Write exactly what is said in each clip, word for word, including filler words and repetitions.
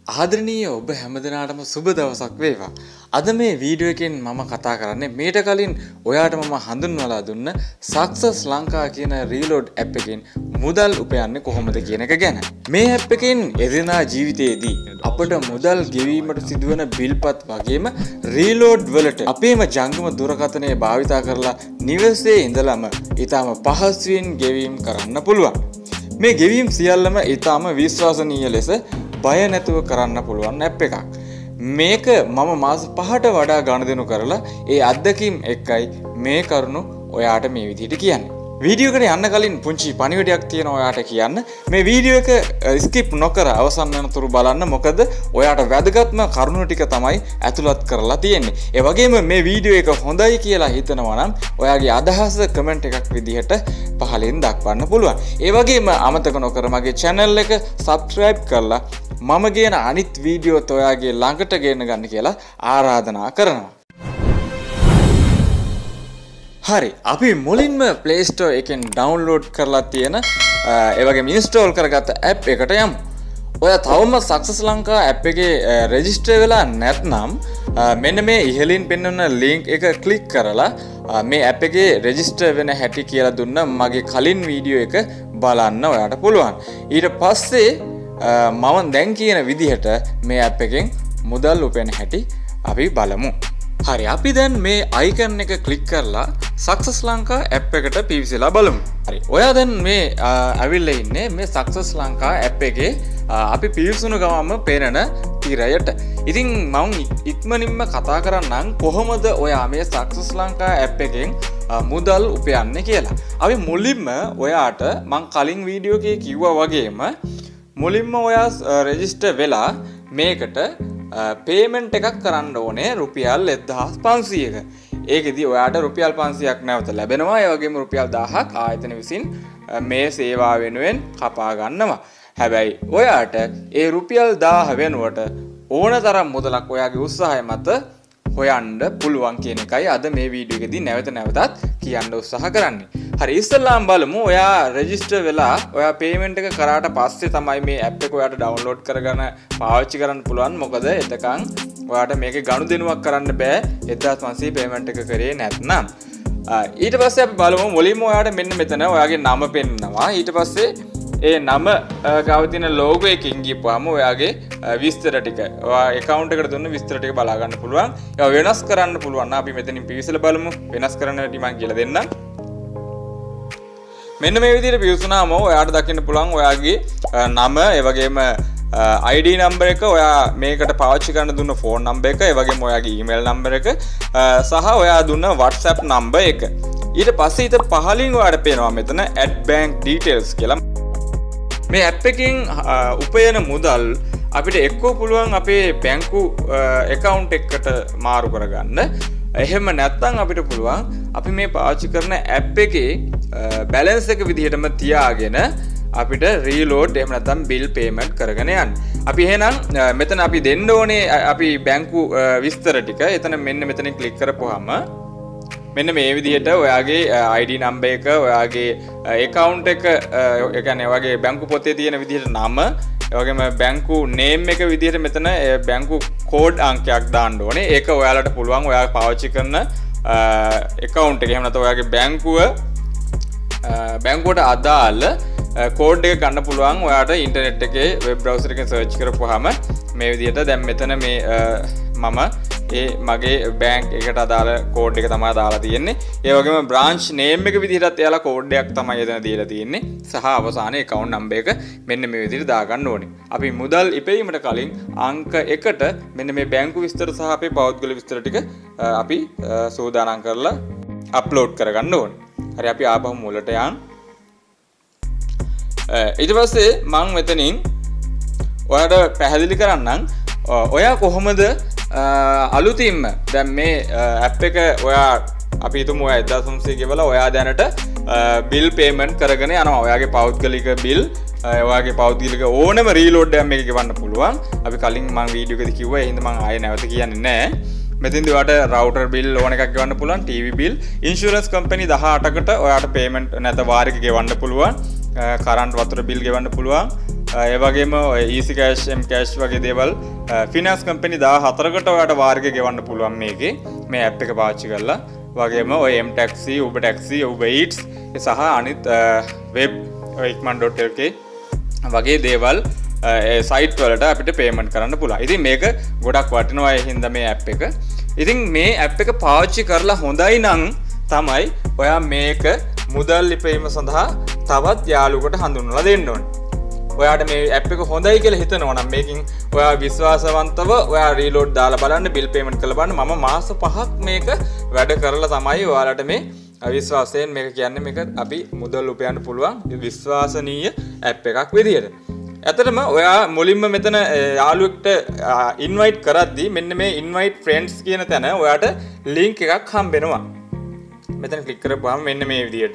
ආදරණීය ඔබ හැමදෙනාටම සුබ දවසක් වේවා. අද මේ වීඩියෝ එකෙන් මම කතා කරන්නේ මීට කලින් ඔයාට මම හඳුන්වලා දුන්න Success ලංකා කියන රීලෝඩ් ඇප් එකෙන් මුදල් උපයන්නේ කොහොමද කියන එක ගැන. මේ ඇප් එකෙන් එදිනදා ජීවිතයේදී අපට මුදල් ගෙවීමට සිදුවන බිල්පත් වගේම රීලෝඩ් වලට අපේම ජංගම දුරකථනය භාවිතා කරලා නිවසේ ඉඳලම ඊටම පහසුවෙන් ගෙවීම් කරන්න පුළුවන්. මේ ගෙවීම් සියල්ලම ඊටම විශ්වාසනීය ලෙස බය නැතුව කරන්න පුළුවන් ඇප් එකක්. මේක මම මාස පහට වඩා ගනුදෙනු කරලා ඒ අත්දැකීම් එක්කයි මේ කරුණු ඔයාට මේ විදිහට කියන්නේ. වීඩියෝ එකට යන්න කලින් පුංචි පණිවිඩයක් තියෙනවා ඔයාට කියන්න. මේ වීඩියෝ එක ස්කිප් නොකර අවසන් වෙනතුරු බලන්න. මොකද ඔයාට වැදගත්ම කරුණු ටික තමයි ඇතුළත් කරලා තියෙන්නේ. ඒ වගේම මේ වීඩියෝ එක හොඳයි කියලා හිතනවා නම් ඔයාගේ අදහස කමෙන්ට් එකක් විදිහට පහලින් දක්වන්න පුළුවන්. ඒ වගේම අමතක නොකර මගේ channel එක subscribe කරලා මම කියන අනිත් වීඩියෝත් ඔයාගේ ළඟට ගෙන ගන්න කියලා ආරාධනා කරනවා. හරි, අපි මුලින්ම Play Store එකෙන් download කරලා තියෙන ඒ වගේම install කරගත්ත app එකට යමු. ඔයා තවම Success ලංකා app එකේ register වෙලා නැත්නම් මෙන්න මේ ඉහළින් පෙන්වන link එක click කරලා මේ app එකේ register වෙන හැටි කියලා දුන්න මගේ කලින් වීඩියෝ එක බලන්න ඔයාට පුළුවන්. ඊට පස්සේ මම දැන් කියන විදිහට මේ app එකෙන් මුදල් උපයන හැටි අපි බලමු. හරි, අපි දැන් මේ icon එක click කරලා Success ලංකා app එකට පිවිසලා බලමු. හරි, ඔයා දැන් මේ ඇවිල්ලා ඉන්නේ මේ Success ලංකා app එකේ අපි පිවිසුණු ගමන්ම පේන තිරයට. ඉතින් මම ඉක්මනින්ම කතා කරන්නම් කොහොමද ඔයා මේ Success ලංකා app එකෙන් මුදල් උපයන්නේ කියලා. අපි මුලින්ම ඔයාට මම කලින් වීඩියෝ එකේ කිව්වා වගේම මුලින්ම ඔයා රෙජිස්ටර් වෙලා මේකට පේමන්ට් එකක් කරන්න ඕනේ රුපියල් එක්දහස් පන්සීයක. ඒකෙදි ඔයාට රුපියල් පන්සීයක් නැවත ලැබෙනවා. ඒ වගේම රුපියල් දහයක් ආයතන විසින් මේ සේවා වෙනුවෙන් කපා ගන්නවා. හැබැයි ඔයාට ඒ රුපියල් දහය වෙනුවට ඕන තරම් මුදලක් ඔයාගේ උත්සාහය මත හොයන්න පුළුවන් කියන එකයි අද මේ වීඩියෝ එකේදී නැවත නැවතත් කියන්න උත්සාහ කරන්නේ. හරි, ඉස්සෙල්ලාම බලමු ඔයා රෙජිස්ටර් වෙලා ඔයා පේමන්ට් එක කරාට පස්සේ තමයි මේ ඇප් එක ඔයාට ඩවුන්ලෝඩ් කරගෙන පාවිච්චි කරන්න පුළුවන්. මොකද එතකන් ඔයාට මේකේ ගනුදෙනුවක් කරන්න බෑ එක්දහස් පන්සීය පේමන්ට් එක කරේ නැත්නම්. ඊට පස්සේ අපි බලමු මුලින්ම ඔයාට මෙන්න මෙතන ඔයාගේ නම පෙන්නනවා. ඊට පස්සේ ඒ නම ගාව තියෙන ලෝගෝ එකකින් ගිහපුවාම ඔයාගේ විස්තර ටික ඔයා account එකට දුන්න විස්තර ටික බලා ගන්න පුළුවන්. ඒවා වෙනස් කරන්න පුළුවන්. අපි මෙතනින් පිවිසලා බලමු. වෙනස් කරන්න හැටි මම කියලා දෙන්නම්. මෙන්න මේ විදිහට පිවිසුනාම ඔයාට දකින්න පුළුවන් ඔයාගේ නම, ඒ වගේම I D number එක, ඔයා මේකට පාවිච්චි කරන්න දුන්න phone number එක, ඒ වගේම ඔයාගේ email number එක සහ ඔයා දුන්න WhatsApp number එක. ඊට පස්සේ ඊට පහලින් ඔයාට පේනවා මෙතන add bank details කියලා. මේ ඇප් එකෙන් උපයන මුදල් අපිට එක්කෝ පුළුවන් අපේ බැංකු account එකකට මාරු කරගන්න. එහෙම නැත්නම් අපිට පුළුවන් අපි මේ පාවිච්චි කරන ඇප් එකේ බැලන්ස් එක විදිහටම තියාගෙන අපිට රීලෝඩ් එහෙම නැත්නම් බිල් පේමන්ට් කරගෙන යන්න. අපි එහෙනම් මෙතන අපි දෙන්න ඕනේ අපි බැංකු විස්තර ටික. එතන මෙන්න මෙතනින් ක්ලික් කරපුවාම මෙන්න මේ විදිහට ඔයාගේ I D number එක, ඔයාගේ account එක, ඒ කියන්නේ ඔයාගේ බැංකු පොතේ තියෙන විදිහට නම, ඒ වගේම බැංකු name එක විදිහට මෙතන බැංකු කෝඩ් අංකයක් දාන්න ඕනේ. ඒක ඔයාලට පුළුවන් ඔයා පාවිච්චි කරන account එක එහෙම නැත්නම් ඔයාගේ බැංකුව බැංකුවට අදාළ කෝඩ් එක ගන්න පුළුවන්. ඔයාට ඉන්ටර්නෙට් එකේ වෙබ් බ්‍රවුසර් එකෙන් සර්ච් කරපුවාම මේ විදිහට දැන් මෙතන මේ මම ඒ මගේ බැංක් එකට අදාළ කෝඩ් එක තමයි දාලා තියෙන්නේ. ඒ වගේම බ්‍රාන්ච් නේම් එක විදිහටත් එයාලා කෝඩ් එකක් තමයි එතන දීලා තියෙන්නේ. සහ අවසානයේ account number එක මෙන්න මේ විදිහට දාගන්න ඕනේ. අපි මුදල් ඉපැයීමට කලින් අංක එකට මෙන්න මේ බැංකු විස්තර සහ අපේ පෞද්ගලික විස්තර ටික අපි සූදානම් කරලා අප්ලෝඩ් කරගන්න ඕනේ. හරි, අපි ආපහු මුලට යන්. ඊට පස්සේ මම මෙතනින් ඔයාලට පැහැදිලි කරන්නම් ඔයා කොහොමද අලුතින්ම දැන් මේ ඇප් එක ඔයා අපි හිතමු ඔයා එක්දහස් පන්සීය ගෙවලා ඔයා දැනට බිල් පේමන්ට් කරගෙන යනවා. ඔයාගේ පෞද්ගලික බිල්, ඔයාගේ පෞද්ගලික ඕනම රීලෝඩ් එකක් මේක ගෙවන්න පුළුවන්. අපි කලින් මම වීඩියෝ එකේදී කිව්වා. ඒ හින්දා මම ආයෙ නැවත කියන්නේ නැහැ. මෙතෙන්දී ඔයාට රවුටර් බිල් ඕන එකක් ගෙවන්න පුළුවන්, ටීවී බිල්, ඉන්ෂුරන්ස් කම්පැනි දහඅටකට ඔයාට පේමන්ට් නැත වාරික ගෙවන්න පුළුවන්, කරන්ට් වතුර බිල් ගෙවන්න පුළුවන්, ඒ වගේම easy cash m cash වගේ දේවල් finance company දාහතරකට ඔයාලට වාර්ගය ගෙවන්න පුළුවන් මේකේ මේ app එක පාවිච්චි කරලා. වගේම ඔය m taxi uber taxi uber eats සහ අනිත් web ikman dot l k වගේ දේවල් ඒ සයිට් වලට අපිට පේමන්ට් කරන්න පුළුවන්. ඉතින් මේක ගොඩක් වටිනවා ඒ හින්දා මේ app එක. ඉතින් මේ app එක පාවිච්චි කරලා හොඳයි නම් තමයි ඔයා මේක මුදල් ලිපීම සඳහා තවත් යාළුවෙකුට හඳුන්වලා දෙන්න ඕනේ. ඔයාට මේ app එක හොඳයි කියලා හිතනවා නම් මේකෙන් ඔයා විශ්වාසවන්තව ඔයා රීලෝඩ් දාලා බලන්න බිල් පේමන්ට් කරලා බලන්න. මම මාස පහක් මේක වැඩ කරලා තමයි ඔයාලට මේ විශ්වාසයෙන් මේක කියන්නේ මේක අපි මුදල් උපයන්න පුළුවන් විශ්වාසනීය app එකක් විදියට. ඇත්තටම ඔයා මුලින්ම මෙතන යාළුවෙක්ට ඉන්වයිට් කරද්දී මෙන්න මේ ඉන්වයිට් ෆ්‍රෙන්ඩ්ස් කියන තැන ඔයාට ලින්ක් එකක් හම්බෙනවා. මෙතන ක්ලික් කරපුවාම මෙන්න මේ විදියට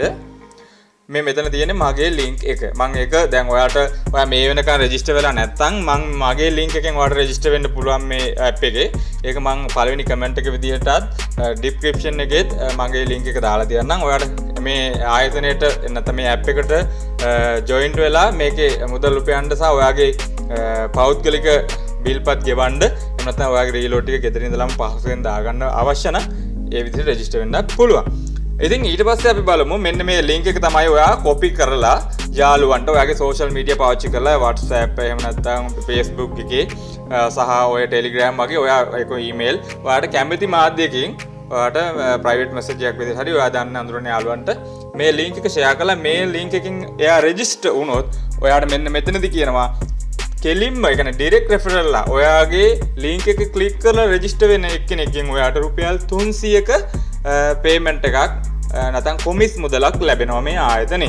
මේ මෙතන තියෙන මගේ ලින්ක් එක. මම ඒක දැන් ඔයාට ඔයා මේ වෙනකන් රෙජිස්ටර් වෙලා නැත්නම් මම මගේ ලින්ක් එකෙන් ඔයාට රෙජිස්ටර් වෙන්න පුළුවන් මේ app එකේ. ඒක මම පළවෙනි කමෙන්ට් එක විදිහටත් ඩිස්ක්‍රිප්ෂන් එකෙත් මගේ ලින්ක් එක දාලා තියන්නම්. ඔයාට මේ ආයතනයට නැත්නම් මේ app එකට ජොයින්ට් වෙලා මේකේ මුදල් උපයන්න සහ ඔයාගේ පෞද්ගලික බිල්පත් ගෙවන්න එහෙම නැත්නම් ඔයාගේ රීලෝඩ් ටික ගෙදරින් ඉඳලාම පහසුවෙන් දාගන්න අවශ්‍ය නම් ඒ විදිහට රෙජිස්ටර් වෙන්නත් පුළුවන්. ඉතින් ඊට පස්සේ අපි බලමු මෙන්න මේ ලින්ක් එක තමයි ඔයා කොපි කරලා යාළුවන්ට ඔයාගේ සෝෂල් මීඩියා පාවිච්චි කරලා WhatsApp එහෙම නැත්නම් Facebook එකේ සහ ඔය Telegram වගේ ඔයා ඒක ඊමේල් ඔයාට කැමති මාධ්‍යයකින් ඔයාට ප්‍රයිවට් මෙසේජ් එකක් විදිහට හරි ඔයා දන්න අඳුරන යාළුවන්ට මේ ලින්ක් එක ෂෙයා කරලා මේ ලින්ක් එකකින් එයා රෙජිස්ටර් වුණොත් ඔයාට මෙන්න මෙතනදී කියනවා කෙලින්ම ඒ කියන්නේ ඩිරෙක්ට් රෙෆරල් ලා ඔයාගේ ලින්ක් එක ක්ලික් කරලා රෙජිස්ටර් වෙන එක්කෙනෙක්ගෙන් ඔයාට රුපියල් තුන්සියයක පේමන්ට් එකක් නැත්නම් කොමිස් මුදලක් ලැබෙනවා මේ ආයතනේ.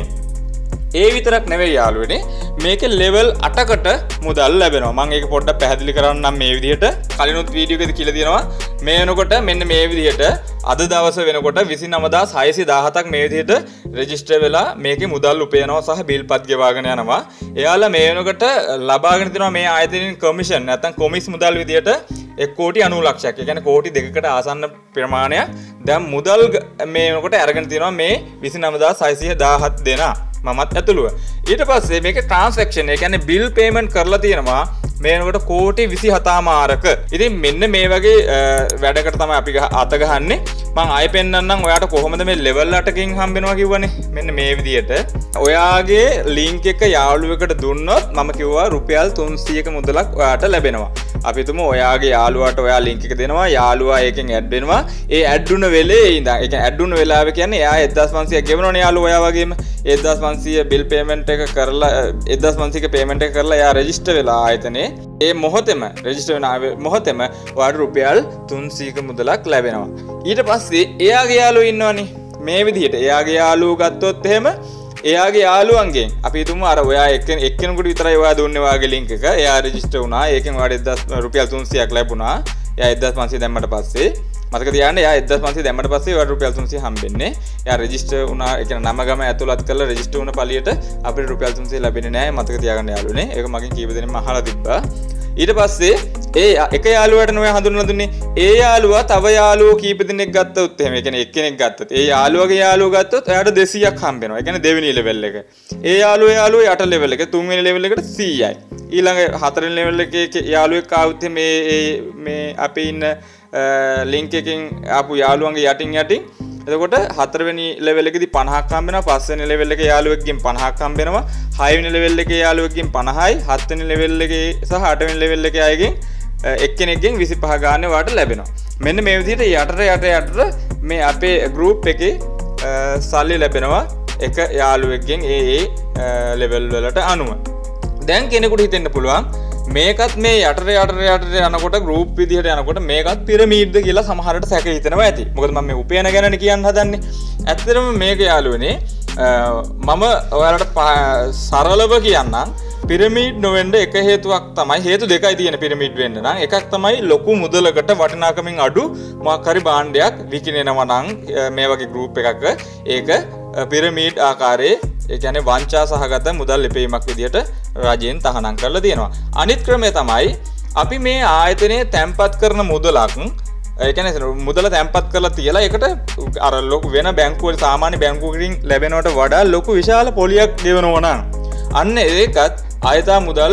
ඒ විතරක් නෙවෙයි යාළුවනේ මේකේ ලෙවල් අටකට මුදල් ලැබෙනවා. මම ඒක පොඩ්ඩක් පැහැදිලි කරන්නම් මේ විදිහට. කලිනුත් වීඩියෝ එකේදී කියලා තියෙනවා මේ වෙනකොට මෙන්න මේ විදිහට අද දවස වෙනකොට විසිනමදාස් හයසිය දහහතක් මේ විදිහට රෙජිස්ටර් වෙලා මේකේ මුදල් උපයනවා සහ බිල්පත් ගෙවාගෙන යනවා. එයාලා මේ වෙනකොට ලබාගෙන තියෙනවා මේ ආයතනයෙන් කමිෂන් නැත්නම් කොමිස් මුදල් විදිහට එක් කෝටි අනූ ලක්ෂයක්. ඒ කියන්නේ කෝටි දෙකකට ආසන්න ප්‍රමාණයක් දැන් මුදල් මේ වෙනකොට අරගෙන තියෙනවා මේ විසිනමදාස් හයසිය දහහත් දෙනා. මමත් ඇතුළුව. ඊට පස්සේ මේක ට්‍රාන්සැක්ෂන් ඒ කියන්නේ බිල් පේමන්ට් කරලා තියෙනවා මේ වෙනකොට කෝටි විසිහතමාරක. ඉතින් මෙන්න මේ වගේ වැඩකට තමයි අපි අත ගහන්නේ. මම ආයෙ පෙන්නන්නම් ඔයාට කොහොමද මේ ලෙවල් අටකින් හම්බෙනවා කිව්වනේ. මෙන්න මේ විදියට ඔයාගේ ලින්ක් එක යාළුවෙකුට දුන්නොත් මම කිව්වා රුපියල් තුන්සියයක මුදලක් ඔයාට ලැබෙනවා. අපි හිතමු ඔයාගේ යාළුවාට ඔයා ලින්ක් එක දෙනවා යාළුවා ඒකෙන් ඇඩ් වෙනවා. ඒ ඇඩ් වුණ වෙලේ ඉඳන් ඒ කියන්නේ ඇඩ් වුණ වෙලාව කියන්නේ එයා එක්දාස් පන්සියයක් ගෙවනවනේ යාළුවා ඔයා වගේම එක්දාස් පන්සිය බිල් පේමන්ට් එක කරලා එක්දාස් පන්සියක පේමන්ට් එක කරලා එයා රෙජිස්ටර් වෙලා ආයතනේ ඒ මොහොතේම රෙජිස්ටර් වෙන මොහොතේම ඔයාට රුපියල් තුන්සියයක මුදලක් ලැබෙනවා. ඊට පස්සේ එයාගේ යාළුවෝ ඉන්නවනේ මේ විදිහට එයාගේ යාළුවෝ ගත්තොත් එහෙම එයාගේ යාළුවන්ගෙන් අපි හිතමු අර ඔයා එක්කෙන එක්කෙනෙකුට විතරයි ඔයා දුන්නේ ඔයාගේ ලින්ක් එක. එයා රෙජිස්ටර් වුණා. ඒකෙන් ඔයාට එක්දාස් රුපියල් තුන්සියයක් ලැබුණා. එයා එක්දාස් පන්සිය දැම්මට පස්සේ මතක තියාගන්න එයා එක්දාස් පන්සිය දැම්මට පස්සේ ඔයාට රුපියල් තුන්සිය හම්බෙන්නේ. එයා රෙජිස්ටර් වුණා. ඒ කියන්නේ නම ගම ඇතුළත් කරලා රෙජිස්ටර් වුණ පළියට අපිට රුපියල් තුන්සිය ලැබෙන්නේ නැහැ. මතක තියාගන්න යාළුවනේ. ඒක මගෙන් කීප දෙනෙක්ම අහලා තිබ්බා. ඊට පස්සේ ඒ එක යාළුවාට නෝ හඳුන්වලා දුන්නේ ඒ යාළුවා තව යාළුවෝ කීප දෙනෙක් ගත්තොත් එහෙම ඒ කියන්නේ එක්කෙනෙක් ගත්තොත් ඒ යාළුවගේ යාළුවෝ ගත්තොත් එයාට දෙසීයක් හම්බෙනවා. ඒ කියන්නේ දෙවෙනි ලෙවල් එක. ඒ යාළුවා යාළුවා යට ලෙවල් එක තුන්වෙනි ලෙවල් එකට සීයයි. ඊළඟ හතරවෙනි ලෙවල් එකේ යාළුවෙක් ආවොත් මේ මේ අපේ ඉන්න ලින්ක් එකකින් ආපු යාළුවන්ගේ යටින් යටින් එතකොට හතරවෙනි ලෙවල් එකේදී පනහක් හම්බ වෙනවා. පස්වෙනි ලෙවල් එකේ යාළුවෙක්ගෙන් පනහක් හම්බ වෙනවා. හයවෙනි ලෙවල් එකේ යාළුවෙක්ගෙන් පනහයි. හත්වෙනි ලෙවල් එකේ සහ අටවෙනි ලෙවල් එකේ අයගෙන් එක්කෙනෙක්ගෙන් විසිපහ ගන්න වාට ලැබෙනවා. මෙන්න මේ විදිහට යටට යට යටට මේ අපේ ගෲප් එකේ සල්ලි ලැබෙනවා එක යාළුවෙක්ගෙන් ඒ ඒ ලෙවල් වලට අනුව. දැන් කෙනෙකුට හිතෙන්න පුළුවන් මේකත් මේ යටට යටට යටට යනකොට ගෲප් විදිහට යනකොට මේකත් පිරමීඩ්ද කියලා සමහරට සැක හිතෙනවා ඇති. මොකද මම මේ උපයන ගැනනේ කියන්න හදන්නේ. ඇත්තටම මේක යාළුවනේ මම ඔයාලට සරලව කියන්නම් පිරමීඩ් නොවෙන්න එක හේතුවක් තමයි හේතු දෙකයි තියෙන පිරමීඩ් වෙන්න නම් එකක් තමයි ලොකු මුදලකට වටිනාකමින් අඩු මොකක් හරි භාණ්ඩයක් විකිනෙනවා නම් මේ වගේ ගෲප් එකක ඒක පිරමීඩ් ආකාරයේ ඒ කියන්නේ වංචා සහගත මුදල් ලිපීමක් විදියට රජයෙන් තහනම් කරලා තියෙනවා. අනිත් ක්‍රමය තමයි අපි මේ ආයතනයේ තැන්පත් කරන මුදලක් ඒ කියන්නේ මුදල තැන්පත් කරලා තියලා ඒකට අර ලොකු වෙන බැංකුවල සාමාන්‍ය බැංකුවකින් ලැබෙනවට වඩා ලොකු විශාල පොලියක් ගෙවනවා නම් අන්න ඒකත් ආයතා මුදල්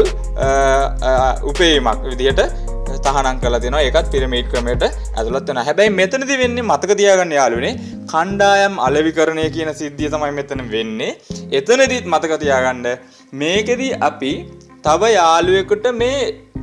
උපයීමක් විදිහට තහනම් කරලා තියෙනවා. ඒකත් පිරමීඩ් ක්‍රමයට ඇතුළත් වෙනවා. හැබැයි මෙතනදී වෙන්නේ මතක තියාගන්න යාළුවනේ කණ්ඩායම් අලෙවිකරණය කියන සිද්ධිය තමයි මෙතන වෙන්නේ. එතනදිත් මතක තියාගන්න මේකෙදි අපි තව යාළුවෙකුට මේ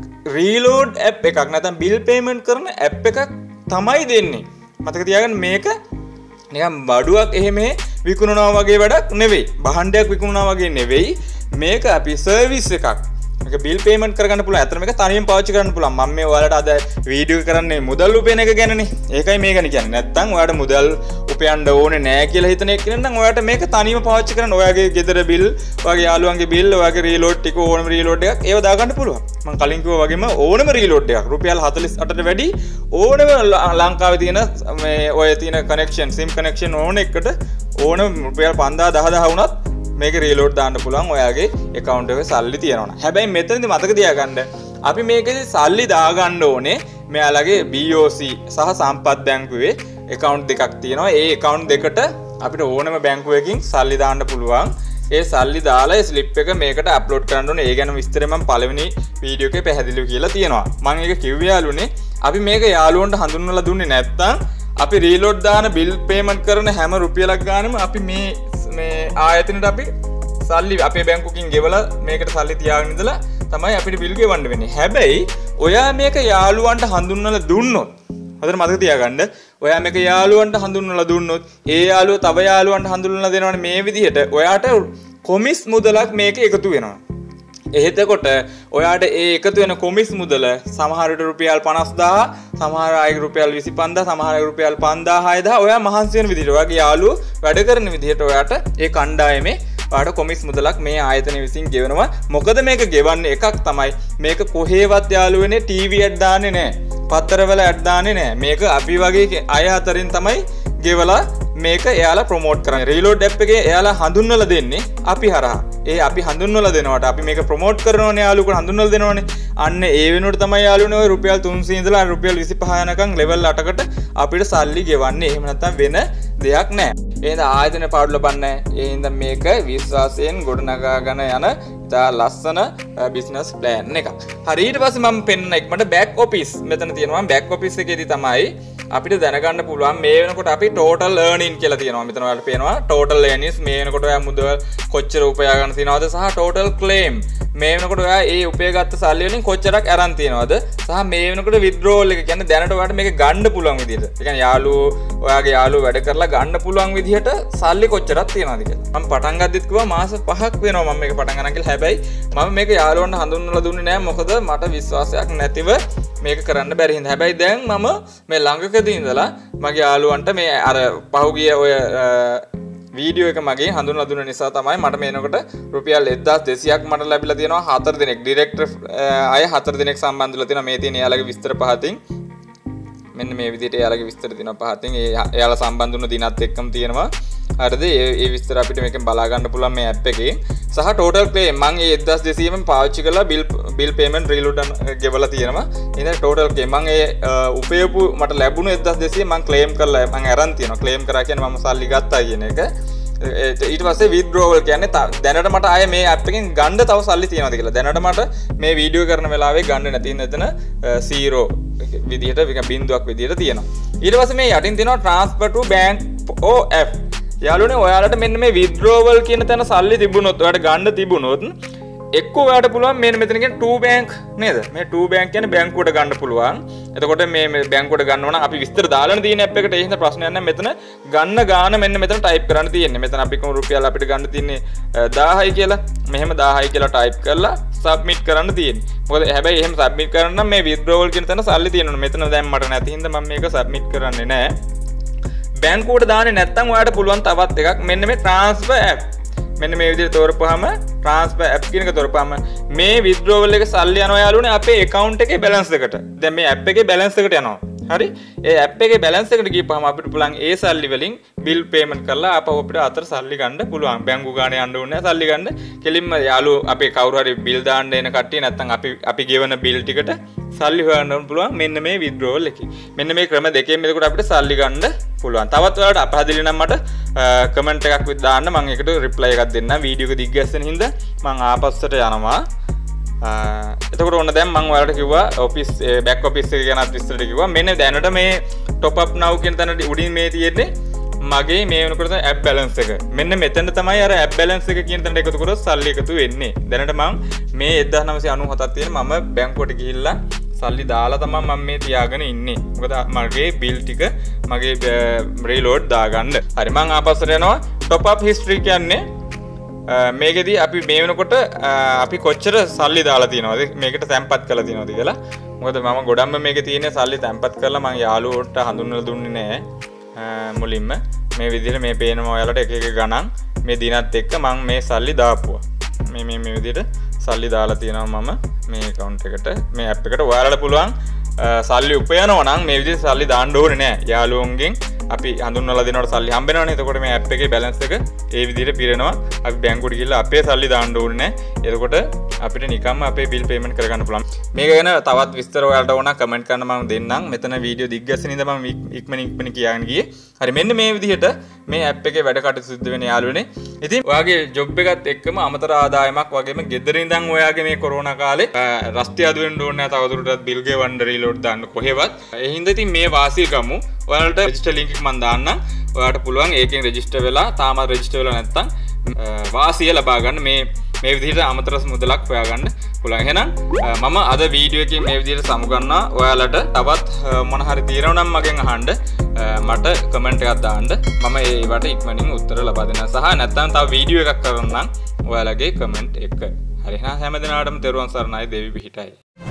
රීලෝඩ් ඇප් එකක් නැත්නම් බිල් පේමන්ට් කරන ඇප් එකක් තමයි දෙන්නේ. මතක තියාගන්න මේක නිකන් බඩුවක් එහෙම විකුණනවා වගේ වැඩක් නෙවෙයි. භාණ්ඩයක් විකුණනවා වගේ නෙවෙයි. මේක අපි සර්විස් එකක්. මේක බිල් පේමන්ට් කරගන්න පුළුවන්. අතන මේක තනියම පාවිච්චි කරන්න පුළුවන්. මම මේ ඔයාලට අද වීඩියෝ කරන්නේ මුදල් උපයන එක ගැනනේ. ඒකයි මේ ගැන කියන්නේ. නැත්තම් ඔයාලට මුදල් උපයන්න ඕනේ නෑ කියලා හිතන එක නම් ඔයාලට මේක තනියම පාවිච්චි කරන්න. ඔයාගේ ගෙදර බිල්, ඔයාගේ යාළුවන්ගේ බිල්, ඔයාගේ රීලෝඩ් ටික ඕනම රීලෝඩ් එකක් ඒව දාගන්න පුළුවන්. මම කලින් කිව්වා වගේම ඕනම රීලෝඩ් එකක් රුපියල් හතළිස් අටට වැඩි ඕනම ලංකාවේ තියෙන මේ ඔය තියෙන කනෙක්ෂන් සිම් කනෙක්ෂන් ඕන එකට ඕනම රුපියල් පන්දාස් දහදාස් වුණත් මේක රීලෝඩ් දාන්න පුළුවන් ඔයාගේ account එකේ සල්ලි තියෙනවා. හැබැයි මෙතනදී මතක තියාගන්න අපි මේකේ සල්ලි දාගන්න ඕනේ මෙයාලගේ B O C සහ සම්පත් බැංකුවේ account දෙකක් තියෙනවා. ඒ account දෙකට අපිට ඕනම බැංකුවකින් සල්ලි දාන්න පුළුවන්. ඒ සල්ලි දාලා ඒ ස්ලිප් එක මේකට අප්ලෝඩ් කරන්න ඕනේ. ඒ ගැන විස්තර මම පළවෙනි වීඩියෝ එකේ පැහැදිලිව කියලා තියෙනවා. මම ඒක කිව්වේ යාළුවනේ අපි මේක යාළුවන්ට හඳුන්වලා දුන්නේ නැත්තම් අපි රීලෝඩ් දාන බිල් පේමන්ට් කරන හැම රුපියලක් ගානම අපි මේ මේ ආයතනයට අපි සල්ලි අපේ බැංකුවකින් ගෙවලා මේකට සල්ලි තියාගෙන ඉඳලා තමයි අපිට බිල් ගෙවන්න වෙන්නේ. හැබැයි ඔයා මේක යාළුවන්ට හඳුන්වලා දුන්නොත් හොඳට මතක තියාගන්න. ඔයා මේක යාළුවන්ට හඳුන්වලා දුන්නොත් ඒ යාළුවා තව යාළුවන්ට හඳුන්වලා දෙනවනේ මේ විදිහට ඔයාට කොමිස් මුදලක් මේක එකතු වෙනවා. එහෙතකොට ඔයාට ඒ එකතු වෙන කොමිස් මුදල සමහර විට රුපියල් පනස් දාස්, සමහර අය රුපියල් විසි පන්දාස්, සමහර අය රුපියල් පන්දාස් හයදාස් ඔයා මහන්සි වෙන විදිහට ඔයාගේ යාළුවෝ වැඩ කරන විදිහට ඔයාට ඒ කණ්ඩායමේ ඔයාට කොමිස් මුදලක් මේ ආයතනය විසින් ගෙවනවා. මොකද මේක ගෙවන්නේ එකක් තමයි මේක කොහේවත් යාළුවනේ ටීවී ඇඩ් දාන්නේ නැහැ. පත්තරවල ඇඩ් දාන්නේ නැහැ. මේක අපි වගේ අය අතරින් තමයි ගෙවලා මේක එයාලා ප්‍රොමෝට් කරන්නේ. රීලෝඩ් ඇප් එකේ එයාලා හඳුන්වලා දෙන්නේ අපි හරහා. ඒ අපි හඳුන්වලා දෙනවට අපි මේක ප්‍රොමෝට් කරනවනේ යාළුවෝ හඳුන්වලා දෙනවනේ. අන්න ඒ වෙනුවට තමයි යාළුවනේ ඔය රුපියල් තුන්සිය ඉඳලා රුපියල් විසිපහ යනකම් ලෙවල් අටකට අපිට සල්ලි ගෙවන්නේ. එහෙම නැත්නම් වෙන දෙයක් නැහැ. එහෙනම් ආයතන පාඩු ලබන්නේ. ඒ හින්දා මේක විශ්වාසයෙන් ගොඩනගාගෙන යන ඉතා ලස්සන බිස්නස් ප්ලෑන් එකක්. හරි ඊට පස්සේ මම පෙන්න ඉක්මනට බෑක් ඔෆිස් මෙතන තියෙනවා. බෑක් ඔෆිස් එකේදී තමයි අපිට දැනගන්න පුළුවන් මේ වෙනකොට අපි total earning කියලා තියෙනවා. මෙතන ඔයාලට පේනවා total earnings මේ වෙනකොට ඔයා මුදල් කොච්චර උපයා ගන්න තියනවද සහ total claim මේ වෙනකොට ඔයා ඒ උපයගත්ත සල්ලි වලින් කොච්චරක් අරන් තියනවද සහ මේ වෙනකොට withdrawal එක කියන්නේ දැනට ඔයාලට මේක ගන්න පුළුවන් විදිහට. ඒ කියන්නේ යාළුවෝ ඔයාගේ යාළුවෝ වැඩ කරලා ගන්න පුළුවන් විදිහට සල්ලි කොච්චරක් තියනවද කියලා. මම පටන් ගද්දිත් කිව්වා මාස පහක් වෙනවා මම මේක පටන් ගන්න කියලා. හැබැයි මම මේක යාළුවන්ට හඳුන්වලා දුන්නේ නැහැ. මොකද මට විශ්වාසයක් නැතිව මේක කරන්න බැරි හින්දා. හැබැයි දැන් මම මේ ළඟකදී ඉඳලා මගේ යාළුවන්ට මේ අර පහුගිය ඔය වීඩියෝ එක මගේ හඳුන්වලා දුන්න නිසා තමයි මට මේනකොට රුපියල් එක්දාස් දෙසීයක් මට ලැබිලා තියෙනවා. හතර දිනක් ඩිරෙක්ටර් අය හතර දිනක් සම්බන්ධ වෙලා තියෙනවා. මේ තියෙන එයාලගේ විස්තර පහතින් මෙන්න මේ විදිහට එයාලගේ විස්තර තියෙනවා පහතින්. ඒ එයාලා සම්බන්ධ වුණ දිනත් එක්කම තියෙනවා. හරිද? ඒ ඒ විස්තර අපිට මේකෙන් බලා ගන්න පුළුවන් මේ ඇප් එකේ. සහ ටෝටල් ක්ලේම් මම ඒ එක්දාස් දෙසීයම පාවිච්චි කරලා බිල් බිල් පේමන්ට් රීලෝඩ් ගෙවලා තියෙනවා. ඉතින් ටෝටල් ක්ලේම් මම ඒ උපයපු මට ලැබුණු එක්දාස් දෙසීය මම ක්ලේම් කරලා මම අරන් තියෙනවා. ක්ලේම් කරා කියන්නේ මම සල්ලි ගත්තා කියන එක. ඊට පස්සේ withdrawal කියන්නේ දැනට මට ආයේ මේ ඇප් එකෙන් ගන්න තව සල්ලි තියනවාද කියලා. දැනට මට මේ වීඩියෝ කරන වෙලාවේ ගන්න නැති ඉන්න එතන zero විදිහට බිඳුවක් විදිහට තියෙනවා. ඊට පස්සේ මේ යටින් තියෙනවා transfer to bank O F. යාළුවනේ ඔයාලට මෙන්න මේ withdrawal කියන තැන සල්ලි තිබුණොත් ඔයාලට ගන්න තිබුණොත් එක්ක ඔයාලට පුළුවන් මෙන්න මෙතන කියන to bank නේද? මේ to bank කියන්නේ බැංකුවට ගන්න පුළුවන්. එතකොට මේ මේ බැංකුවට ගන්නවා නම් අපි විස්තර දාලානේ තියෙන ඇප් එකට. ඒ හින්දා ප්‍රශ්නයක් නැහැ. මෙතන ගන්න ගාන මෙන්න මෙතන ටයිප් කරන්න තියෙන්නේ. මෙතන අපි කොහොම රුපියල් අපිට ගන්න තියන්නේ දාහයි කියලා. මෙහෙම දාහයි කියලා ටයිප් කරලා සබ්මිට් කරන්න තියෙන්නේ. මොකද හැබැයි එහෙම සබ්මිට් කරන්න නම් මේ withdrawal කියන තැන සල්ලි තියෙනවා. මෙතන දැන් මට නැති හින්දා මම මේක සබ්මිට් කරන්නේ නැහැ. බැංකුවට දාන්නේ නැත්නම් ඔයාලට පුළුවන් තවත් එකක් මෙන්න මේ transfer app. මෙන්න මේ විදිහට තෝරපුවාම transfer app කියන එක තෝරපුවාම මේ withdrawal එක සල්ලි යනවා යාළුවනේ අපේ account එකේ balance එකට. දැන් මේ app එකේ balance එකට යනවා. හරි? ඒ app එකේ balance එකට ගිහපුවාම අපිට පුළුවන් ඒ සල්ලි වලින් bill payment කරලා ආපහු අපිට අතර සල්ලි ගන්න පුළුවන්. බැංකු ගානේ යන්න ඕනේ නැහැ සල්ලි ගන්න. කෙලින්ම යාළුවෝ අපේ කවුරු හරි bill දාන්න එන කට්ටිය නැත්නම් අපි අපි ගෙවන bill ටිකට සල්ලි හොයන්න පුළුවන් මෙන්න මේ withdrawal එකේ. මෙන්න මේ ක්‍රම දෙකෙන් එතකොට අපිට සල්ලි ගන්න පුළුවන්. තවත් ඔයාලට අපහදලි නම් මට කමෙන්ට් එකක් විත් දාන්න මම ඒකට රිප්ලයි එකක් දෙන්නම්. වීඩියෝ එක දිග ගැස්සෙන හින්දා මම ආපස්සට යනවා. එතකොට ඔන්න දැන් මම ඔයාලට කිව්වා ඔෆිස් බෑක් ඔෆිස් එක ගැනත් විස්තරට කිව්වා. මෙන්න දැනට මේ top up now කියන තැනට උඩින් මේ තියෙන්නේ මගේ මේ වෙනකොට ඇප් බැලන්ස් එක. මෙන්න මෙතන තමයි අර ඇප් බැලන්ස් එක කියන තැනට එකතු කරොත් සල්ලි එකතු වෙන්නේ. දැනට මම මේ එක්දාස් නවසිය අනූහතක් තියෙන මම බැංකුවට ගිහිල්ලා සල්ලි දාලා තමයි මම මේ තියාගෙන ඉන්නේ. මොකද මගේ බිල් ටික මගේ රීලෝඩ් දාගන්න. හරි මම ආපස්සට යනවා. top up history කියන්නේ මේකෙදී අපි මේ වෙනකොට අපි කොච්චර සල්ලි දාලා තියෙනවද මේකට තැම්පත් කරලා තියෙනවද කියලා. මොකද මම ගොඩක්ම මේකේ තියෙන සල්ලි තැම්පත් කරලා මම යාළුවෝට හඳුන්වලා දුන්නේ නැහැ. මුලින්ම මේ විදිහට මේ පේනවා ඔයාලට එක එක ගණන් මේ දිනත් එක්ක මම මේ සල්ලි දාපුවා. මේ මේ මේ විදිහට සල්ලි දාලා තියෙනවා මම මේ account එකට මේ app එකට. ඔයාලට පුළුවන් සල්ලි උපයනවා නම් මේ විදිහට සල්ලි දාන්න ඕනේ නෑ. යාළුවෝන්ගෙන් අපි හඳුන්වලා දෙනකොට සල්ලි හම්බ වෙනවනේ. එතකොට මේ app එකේ balance එක ඒ විදිහට පිරෙනවා. අපි බැංකුවට ගිහලා අපේ සල්ලි දාන්න ඕනේ නෑ. එතකොට අපිට නිකම්ම අපේ bill payment කරගන්න පුළුවන්. මේක ගැන තවත් විස්තර ඔයාලට ඕන කමෙන්ට් කරන්න මම දෙන්නම්. මෙතන වීඩියෝ දිග්ගැස්සෙන ඉඳන් මම ඉක්මනින් ඉක්මනින් කියාගෙන ගියේ. හරි මෙන්න මේ විදිහට මේ app එකේ වැඩ කටයුතු සිද්ධ වෙන යාළුවනේ. ඉතින් ඔයාගේ ජොබ් එකත් එක්කම අමතර ආදායමක් වගේම ගෙදර ඉඳන් ඔයාගේ මේ කොරෝනා කාලේ රස්තිය අඩු වෙන්න ඕනේ නැහැ. තවදුරටත් bill ගෙවන්න රීලෝඩ් දාන්න කොහෙවත්. ඒ හින්දා ඉතින් මේ වාසිය ගමු. ඔයාලට රෙජිස්ටර් ලින්ක් එක මම දාන්නම්. ඔයාලට පුළුවන් ඒකෙන් රෙජිස්ටර් වෙලා තාමත් රෙජිස්ටර් වෙලා නැත්නම් වාසිය ලබා ගන්න මේ මේ විදිහට අමතර මුදලක් හොයාගන්න පුළුවන්. එහෙනම් මම අද වීඩියෝ එකේ මේ විදිහට සමුගන්නවා. ඔයාලට තවත් මොන හරි තියෙනවා නම් මගෙන් අහන්න මට කමෙන්ට් එකක් දාන්න. මම ඒවට ඉක්මනින් උත්තර ලබා දෙනවා. සහ නැත්නම් තව වීඩියෝ එකක් කරන්නම් ඔයාලගේ කමෙන්ට් එක. හරි එහෙනම් හැමදෙනාටම තෙරුවන් සරණයි. දෙවි පිහිටයි.